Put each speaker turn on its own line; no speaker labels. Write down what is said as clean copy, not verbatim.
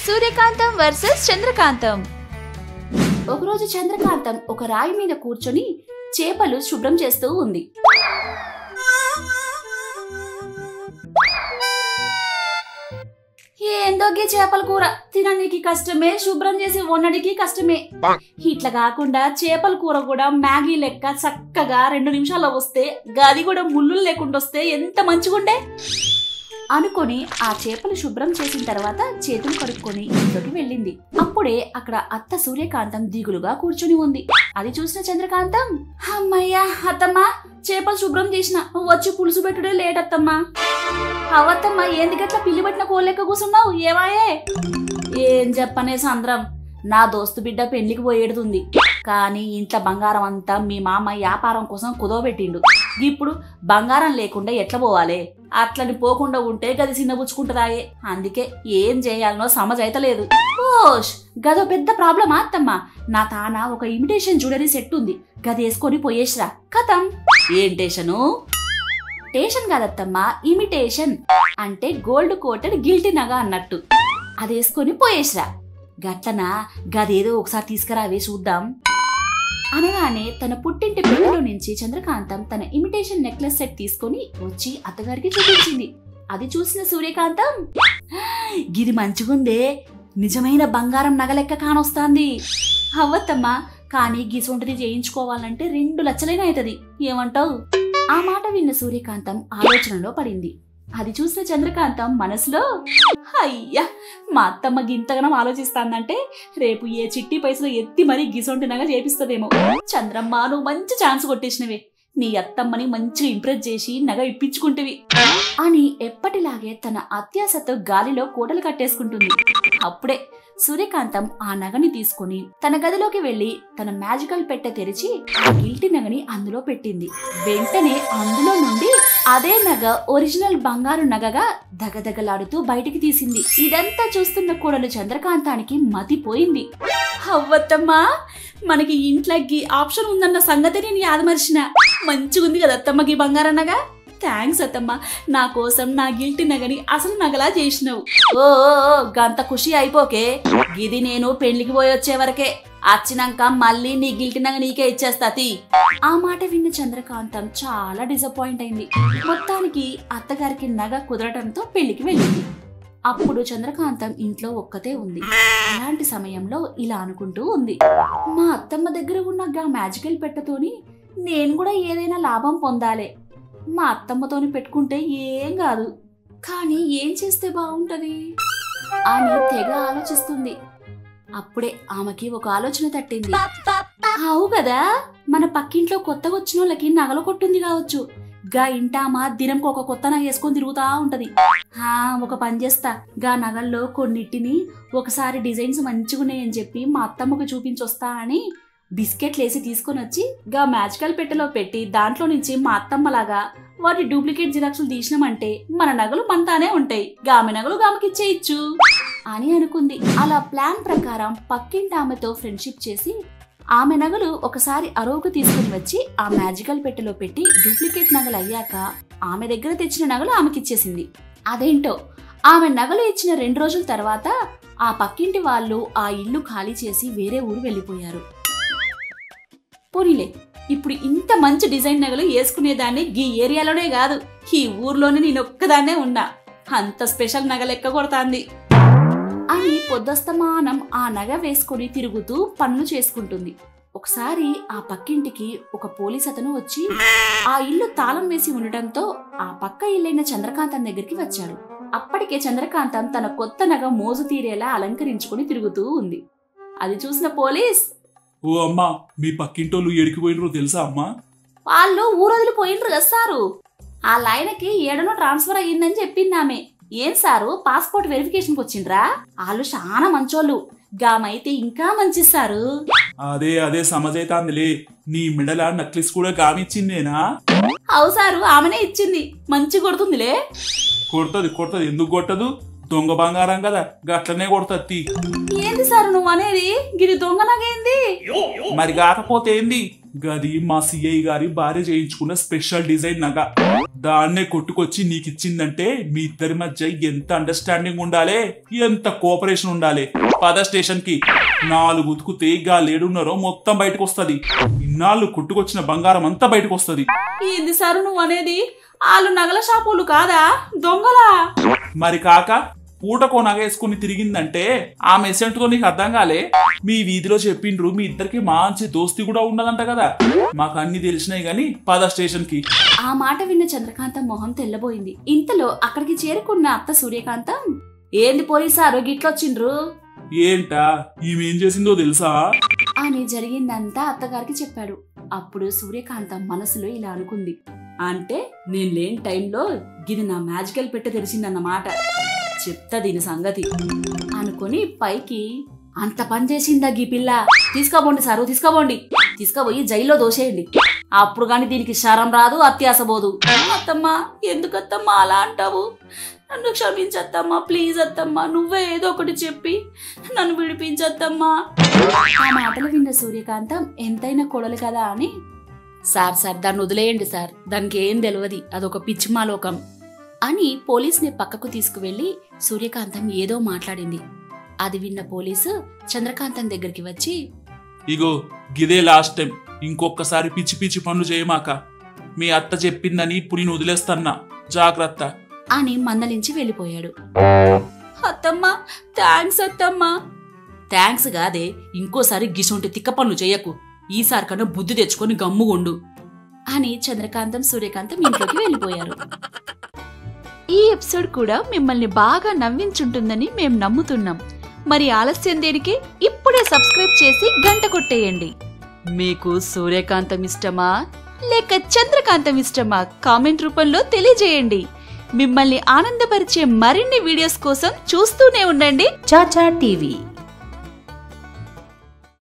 సూర్యకాంతం versus చంద్రకాంతం.
ఒకరోజు చంద్రకాంతం ఒక రాయి మీద కూర్చొని చేపలు శుభ్రం చేస్తూ ఉంది. ఏందోగి చేపల కూర తినడానికి కష్టమే, శుభ్రం చేసి వండడానికి కష్టమే. ఇట్లా కాకుండా చేపల కూర కూడా మ్యాగీ లెక్క చక్కగా 2 నిమిషాల్లో వస్తే, గది కూడా ముళ్ళు లేకుండా వస్తే ఎంత మంచిగుండే అనుకొని ఆ చేపలు శుభ్రం చేసిన తర్వాత చేతులు కడుక్కొని ఇంట్లోకి వెళ్ళింది. అప్పుడే అక్కడ అత్త సూర్యకాంతం దిగులుగా కూర్చుని ఉంది. అది చూసిన చంద్రకాంతం, అమ్మయ్యా అత్తమ్మా, చేపలు శుభ్రం చేసిన, వచ్చి పులుసు పెట్టుడే లేటత్తమ్మా. అవత్తమ్మా, ఎందుకట్లా పిల్లి పట్టిన కోళ్ళెక్క కూసున్నావు, ఏమాయే? ఏం చెప్పనే సంద్రం, నా దోస్తు బిడ్డ పెళ్లికి పోయేడుతుంది, కానీ ఇంట్లో బంగారం అంతా మీ మామ వ్యాపారం కోసం కుదవబెట్టిండు. ఇప్పుడు బంగారం లేకుండా ఎట్లా పోవాలి? అట్లని పోకుండా ఉంటే గది చిన్నబుచ్చుకుంటుందాయే. అందుకే ఏం చేయాలనో సమజైతలేదు. ఓష్, గదో పెద్ద ప్రాబ్లమా అత్తమ్మా? నా తాన ఒక ఇమిటేషన్ జ్యువెలరీ సెట్ ఉంది, గది వేసుకొని పోయేసిరా. కథం. ఏంటేషను? టేషన్ కాదత్తమ్మా, ఇమిటేషన్ అంటే గోల్డ్ కోటెడ్ గిల్టీ నగ అన్నట్టు. అదేసుకొని పోయేసిరా. గట్లనా? గదేదో ఒకసారి తీసుకురావే చూద్దాం అనగానే తన పుట్టింటి పిల్లలో నుంచి చంద్రకాంతం తన ఇమిటేషన్ నెక్లెస్ సెట్ తీసుకొని వచ్చి అత్తగారికి చూపించింది. అది చూసిన సూర్యకాంతం, గిది మంచిగుందే, నిజమైన బంగారం నగలెక్క కానొస్తాంది. అవ్వత్తమ్మా, కానీ గిసొంటిది చేయించుకోవాలంటే 2 లక్షలైనా అవుతుంది, ఏమంటావు? ఆ మాట విన్న సూర్యకాంతం ఆలోచనలో పడింది. అది చూసిన చంద్రకాంతం మనసులో, అయ్యా మా అత్తమ్మ గింతగనం ఆలోచిస్తాందంటే రేపు ఏ చిట్టి పైసలు ఎత్తి మరీ గిసొంటినగా చేపిస్తదేమో. చంద్రమ్మ, నువ్వు మంచి ఛాన్స్ కొట్టేసినవే, నీ అత్తమ్మని మంచిగా ఇంప్రెస్ చేసి నగ ఇప్పించుకుంటవి అని ఎప్పటిలాగే తన అత్యాశతో గాలిలో కోటలు కట్టేసుకుంటుంది. అప్పుడే సూర్యకాంతం ఆ నగని తీసుకుని తన గదిలోకి వెళ్లి తన మ్యాజికల్ పెట్టె తెరిచి ఆ గిల్టీ నగని అందులో పెట్టింది. వెంటనే అందులో నుండి అదే నగ ఒరిజినల్ బంగారు నగగా దగదగలాడుతూ బయటికి తీసింది. ఇదంతా చూస్తున్న కోడలు చంద్రకాంతానికి మతిపోయింది. అవ్వత్తమ్మా, మనకి ఇంట్లోకి ఆప్షన్ ఉందన్న సంగతి నేను యాదమర్చిన. మంచిగుంది కదా అత్తమ్మకి బంగారం నగ. థ్యాంక్స్ అత్తమ్మ, నా కోసం నా గిల్టీ నగని అసలు నగలా చేసినావు. ఓ గంత ఖుషి అయిపోకే, గిది నేను పెళ్లికి పోయి వచ్చే వరకే, వచ్చినాక మళ్ళీ నీ గిల్టీ నగ నీకే ఇచ్చేస్తాతి. ఆ మాట విన్న చంద్రకాంతం చాలా డిసప్పాయింట్ అయింది. మొత్తానికి అత్తగారికి నగ కుదరటంతో పెళ్లికి వెళ్ళింది. అప్పుడు చంద్రకాంతం ఇంట్లో ఒక్కతే ఉంది. అలాంటి సమయంలో ఇలా అనుకుంటూ ఉంది, మా అత్తమ్మ దగ్గర ఉన్న మ్యాజికల్ పెట్టతోని నేను కూడా ఏదైనా లాభం పొందాలే. మా అత్తమ్మతోని పెట్టుకుంటే ఏం కాదు, కానీ ఏం చేస్తే బాగుంటది అని తెగ ఆలోచిస్తుంది. అప్పుడే ఆమెకి ఒక ఆలోచన తట్టింది. అవు కదా, మన పక్కింట్లో కొత్తగా వచ్చిన వాళ్ళకి నగల కొట్టుంది కావచ్చు, గా ఇంటామా దినంకి ఒక కొత్త నగ వేసుకొని తిరుగుతా ఉంటది. ఒక పని చేస్తా, గా నగల్లో కొన్నిటిని ఒకసారి డిజైన్స్ మంచిగున్నాయని చెప్పి మా అత్తమ్మకు చూపించొస్తా అని బిస్కెట్లు వేసి తీసుకొని వచ్చి గా మ్యాజికల్ పెట్టెలో పెట్టి దాంట్లో నుంచి మా అత్తమ్మలాగా వాటి డూప్లికేట్ జిరాక్సులు తీసినామంటే మన నగలు మనతానే ఉంటాయి, గామె నగలు గామెకిచ్చేయచ్చు అని అనుకుంది. అలా ప్లాన్ ప్రకారం పక్కింటి ఆమెతో ఫ్రెండ్షిప్ చేసి ఆమె నగలు ఒకసారి అరువుకు తీసుకుని వచ్చి ఆ మ్యాజికల్ పెట్టెలో పెట్టి డూప్లికేట్ నగలు అయ్యాక ఆమె దగ్గర తెచ్చిన నగలు ఆమెకిచ్చేసింది. అదేంటో ఆమె నగలు ఇచ్చిన 2 రోజుల తర్వాత ఆ పక్కింటి వాళ్ళు ఆ ఇల్లు ఖాళీ చేసి వేరే ఊరు వెళ్ళిపోయారు. పోనీలే, ఇప్పుడు ఇంత మంచి డిజైన్ నగలు వేసుకునేదాన్ని ఈ ఏరియాలోనే కాదు, ఈ ఊర్లోనే నేనొక్కదాన్నే ఉన్నా, అంత స్పెషల్ నగ లెక్క కొడతాంది అని పొద్దస్తమానం ఆ నగ వేసుకుని తిరుగుతూ పనులు చేసుకుంటుంది. ఒకసారి ఆ పక్కింటికి ఒక పోలీస్ అతను వచ్చి ఆ ఇల్లు తాళం వేసి ఉండటంతో ఆ పక్క ఇల్లైన చంద్రకాంతం దగ్గరికి వచ్చాడు. అప్పటికే చంద్రకాంతం తన కొత్త నగ మోజు తీరేలా అలంకరించుకుని తిరుగుతూ ఉంది. అది చూసిన పోలీస్,
ఓ అమ్మా, మీ పక్కింటోళ్ళు ఏడికి పోయినరో తెలుసా అమ్మా?
వాళ్ళు ఊరొదిలి పోయినరు కదా సారు, ఆ లైన్కి ఏడనో ట్రాన్స్ఫర్ అయ్యిందని చెప్పింది ఆమె. ఏం సారు, పాస్పోర్ట్ వెరిఫికేషన్కి వచ్చిండ్రా? వాళ్ళు చాలా మంచోళ్ళు, గామైతే ఇంకా మంచి సారు.
అదే సమజైతాందిలే, నీ మెడల నక్లెస్ కూడా గామిచ్చిందేనా?
అవు సారు, ఆమెనే ఇచ్చింది, మంచి కొడుతుందిలే.
కొడుతుంది, ఎందుకు కొట్టదు? దొంగ బంగారం కదా, గట్లనే కొడుతుంది.
ఏంది సారు నువ్వు అనేది? గిరి దొంగ నగేంది?
మరి కాకపోతే ఏంది, గది మా సిఐ గారి భార్య చేయించుకున్న స్పెషల్ డిజైన్ నగ. దాన్నే కొట్టుకొచ్చి నీకు ఇచ్చిందంటే మీ ఇద్దరి మధ్య ఎంత అండర్స్టాండింగ్ ఉండాలి, ఎంత కోఆపరేషన్ ఉండాలి. పద స్టేషన్ కి 4 ఉతుకుతే గాలేడున్నారో మొత్తం బయటకు వస్తది. ఇన్నాళ్ళు కొట్టుకొచ్చిన బంగారం అంతా బయటకు వస్తది.
ఏంది సారు నువ్వు అనేది? వాళ్ళు నగల షాపులు కాదా, దొంగలా?
మరి కాక పూటకో నగ వేసుకుని తిరిగిందంటే ఆ మెసెంట్ తో నీకు అర్థం కాలే? మీ వీధిలో చెప్పిండ్రు మీ ఇద్దరికి మంచి దోస్తి కూడా ఉండదంట కదా. మాకు అన్ని తెలిసినాయి గాని పద స్టేషన్ కి.
ఆ మాట విన్న చంద్రకాంతం మొహం తెల్లబోయింది. ఇంతలో అక్కడికి చేరుకున్న అత్త సూర్యకాంతం, ఏంది పోలీసారు గిట్లొచ్చిండ్రు?
ఏంటా ఈమెం చేసిందో తెలుసా
అని జరిగిందంతా అత్తగారికి చెప్పాడు. అప్పుడు సూర్యకాంతం మనసులో ఇలా అనుకుంది, అంటే నేను లేని టైంలో గిది నా మ్యాజికల్ పెట్టె తెరిచిందన్నమాట, చెప్తా దీని సంగతి అనుకుని పైకి, అంత పని చేసిందా గీ పిల్ల, తీసుకోబోండి సారు, తీసుకోబోండి, తీసుకుపోయి జైల్లో దోసేయండి, అప్పుడు గాని దీనికి శరం రాదు, అత్యాస పోదు. అత్తమ్మా ఎందుకత్తమ్మా అలా అంటావు? నన్ను క్షమించత్తమ్మా, ప్లీజ్ అత్తమ్మా, నువ్వే ఏదో ఒకటి చెప్పి నన్ను విడిపించత్తమ్మా. ఆ మాటలు విన్న సూర్యకాంతం ఎంతైనా కొడలు కదా అని, సార్ దాన్ని వదిలేయండి సార్, దానికి ఏం తెలియదు, అదొక పిచ్చిమాలోకం అని పోలీసుని పక్కకు తీసుకువెళ్లి సూర్యకాంతం ఏదో మాట్లాడింది. అది విన్న పోలీసు చంద్రకాంతం దగ్గరికి వచ్చి,
ఇగో గిదే లాస్ట్ టైం, ఇంకొకసారి పిచ్చి పిచ్చి పనులు చేయమాక. మీ అత్త చెప్పిందని ఇప్పుడు నేను వదిలేస్తన్నా, జాగ్రత్త
అని మందలించి వెళ్ళిపోయాడు. అత్తమ్మా థ్యాంక్స్ అత్తమ్మా. థ్యాంక్స్ కాదే, ఇంకోసారి గిసుంటి తిక్క పనులు చెయ్యకు, ఈసారి కన్నా బుద్ధి తెచ్చుకొని గమ్ముగుండు అని చంద్రకాంతం సూర్యకాంతం ఇంట్లోకి వెళ్ళిపోయారు.
ఈ ఎపిసోడ్ కూడా మిమ్మల్ని బాగా నవ్వించుంటుందని మేం నమ్ముతున్నాం. మరి ఆలస్యం దేనికి, ఇప్పుడే సబ్స్క్రైబ్ చేసి గంట కొట్టేయండి. మీకు సూర్యకాంతం ఇష్టమా లేక చంద్రకాంతం ఇష్టమా కామెంట్ రూపంలో తెలియజేయండి. మిమ్మల్ని ఆనందపరిచే మరిన్ని వీడియోస్ కోసం చూస్తూనే ఉండండి చాచా టీవీ.